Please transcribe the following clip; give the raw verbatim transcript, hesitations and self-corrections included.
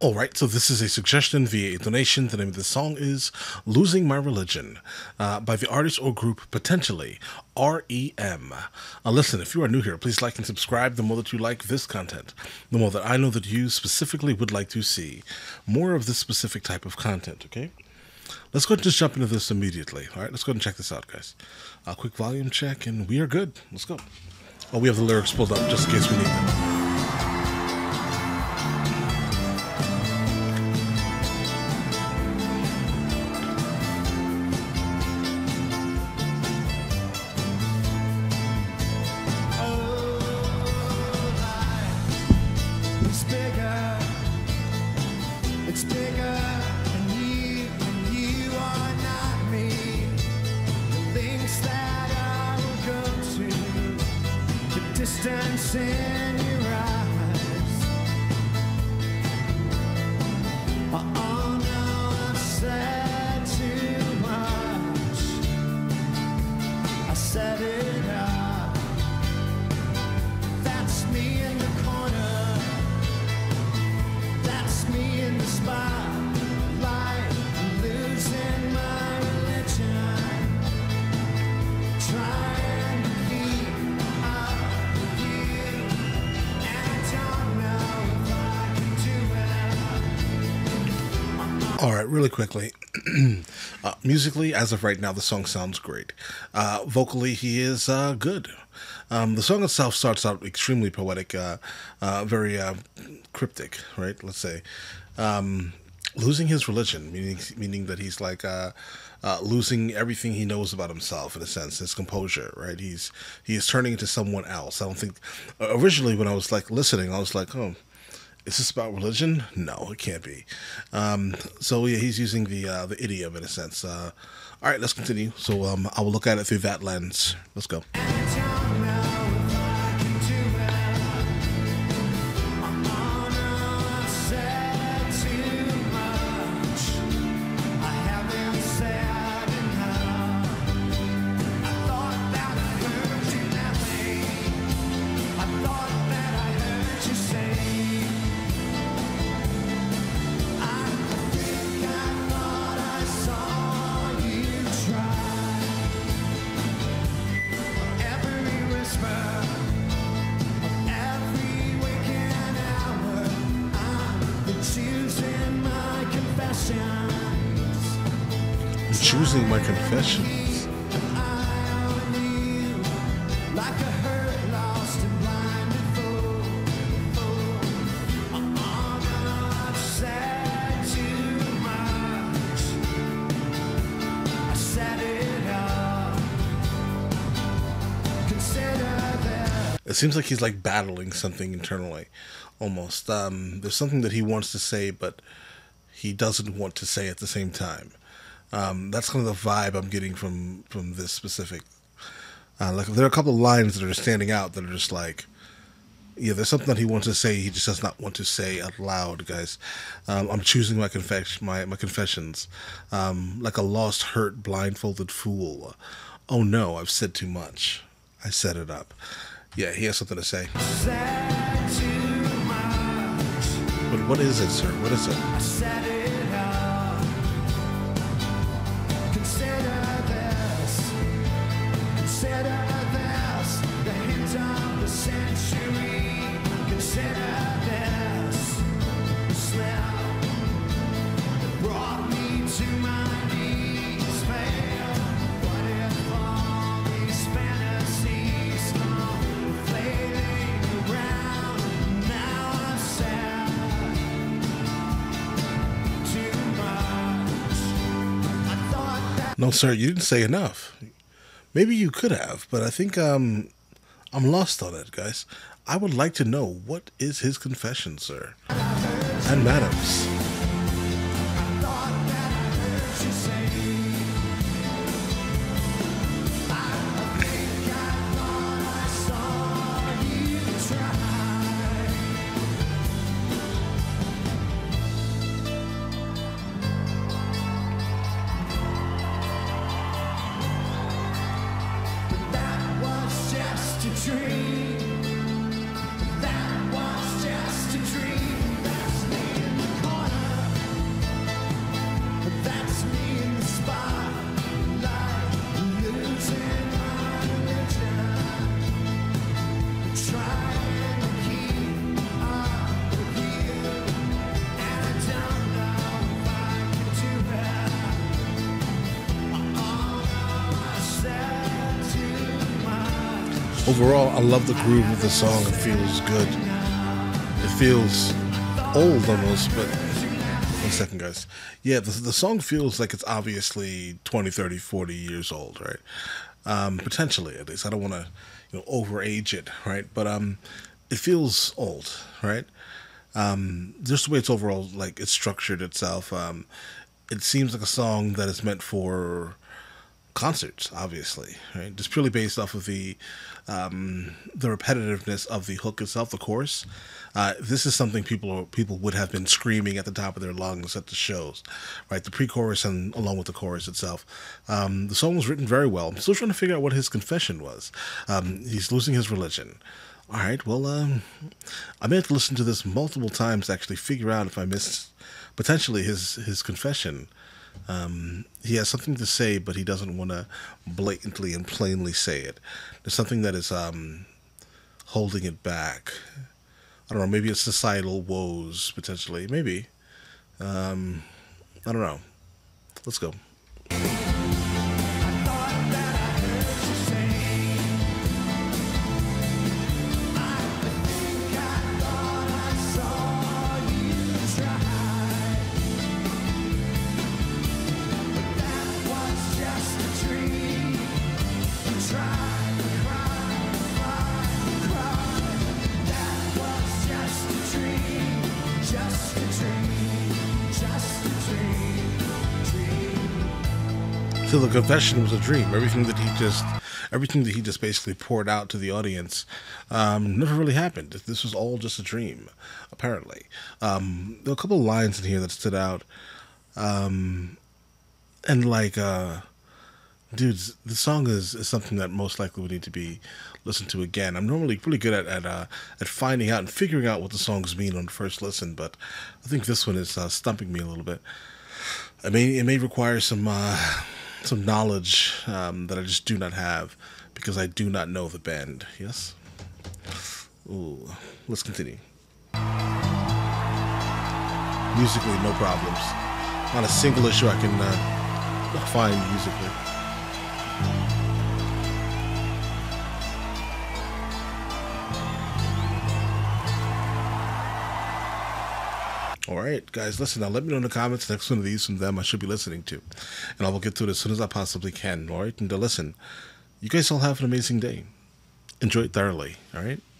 All right, so this is a suggestion via a donation. The name of the song is Losing My Religion uh, by the artist or group Potentially, R E M. Uh, listen, if you are new here, please like and subscribe. The more that you like this content, the more that I know that you specifically would like to see more of this specific type of content, okay? Let's go ahead and just jump into this immediately. All right, let's go ahead and check this out, guys. A quick volume check, and we are good. Let's go. Oh, we have the lyrics pulled up just in case we need them. Distance in your eyes. Oh no, I've said too much. I said it out. That's me in the corner. That's me in the spotlight, losing my religion. Trying All right, really quickly. uh, musically, as of right now, the song sounds great. Uh, vocally, he is uh, good. Um, the song itself starts out extremely poetic, uh, uh, very uh, cryptic, right? Let's say. Um, losing his religion, meaning meaning that he's like uh, uh, losing everything he knows about himself, in a sense, his composure, right? He's he is turning into someone else. I don't think... Uh, originally, when I was like listening, I was like, oh... is this about religion? No, it can't be. Um, so yeah, he's using the uh, the idiom in a sense. Uh, all right, let's continue. So um, I will look at it through that lens. Let's go. Choosing my confessions. It seems like he's like battling something internally, almost. Um, there's something that he wants to say, but he doesn't want to say at the same time. Um, that's kind of the vibe I'm getting from from this specific. Uh, like there are a couple of lines that are standing out that are just like, yeah, there's something that he wants to say, he just does not want to say out loud, guys. Um, I'm choosing my confession, my my confessions, um, like a lost, hurt, blindfolded fool. Oh no, I've said too much. I set it up. Yeah, he has something to say. But what is it, sir? What is it? No, sir, you didn't say enough. Maybe you could have, but I think um, I'm lost on it, guys. I would like to know, what is his confession, sir? And madams. That was just a dream. That's me in the corner. Overall, I love the groove of the song. It feels good. It feels old almost, but one second, guys. Yeah, the, the song feels like it's obviously twenty, thirty, forty years old, right? Um, potentially, at least. I don't want to, you know, overage it, right? But um, it feels old, right? Um, just the way it's overall, like, it's structured itself. Um, it seems like a song that is meant for concerts, obviously, right? Just purely based off of the um, the repetitiveness of the hook itself, the chorus. Uh, this is something people people would have been screaming at the top of their lungs at the shows, right? The pre-chorus and along with the chorus itself. Um, the song was written very well. I'm still trying to figure out what his confession was. Um, he's losing his religion. All right, well, um, I may have to listen to this multiple times to actually figure out if I missed potentially his his confession. Um, he has something to say, but he doesn't want to blatantly and plainly say it. There's something that is um, holding it back. I don't know. Maybe it's societal woes, potentially. Maybe. Um, I don't know. Let's go. So the confession was a dream. Everything that he just, everything that he just basically poured out to the audience, um, never really happened. This was all just a dream, apparently. Um, there were a couple of lines in here that stood out, um, and like, uh, dudes, the song is, is something that most likely would need to be listened to again. I'm normally pretty good at at, uh, at finding out and figuring out what the songs mean on first listen, but I think this one is uh, stumping me a little bit. I mean, it may require some uh, some knowledge um, that I just do not have because I do not know the band. Yes. Ooh, let's continue. Musically, no problems. Not a single issue I can uh, find musically. All right, guys, listen, now let me know in the comments the next one of these from them I should be listening to. And I will get to it as soon as I possibly can, all right? And to listen, you guys all have an amazing day. Enjoy it thoroughly, all right?